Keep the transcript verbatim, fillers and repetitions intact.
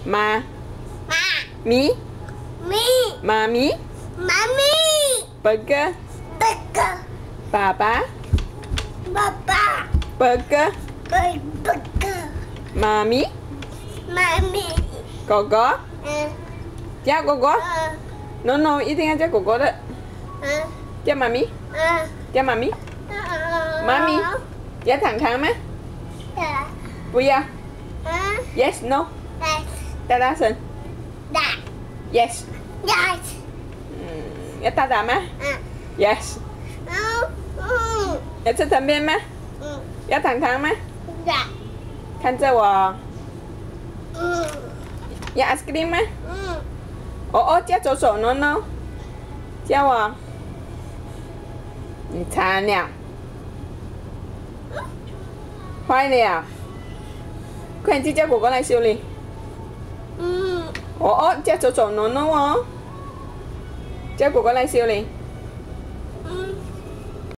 妈妈咪咪妈咪妈咪 burger burger 爸爸爸爸 burger burger 妈咪妈咪狗狗嗯叫狗狗嗯 no no 一定要叫狗狗的嗯叫妈咪嗯叫妈咪嗯妈咪要糖糖吗不要嗯 yes no 来大大声来 yes 来嗯要大大吗嗯 yes 嗯嗯要吃藤边吗嗯要糖糖吗来看着我嗯要 ice cream 吗嗯哦哦叫左手 no no 叫我你惨了坏了快点去叫果果来修理嗯哦哦叫左手 no no 哦叫果果来修理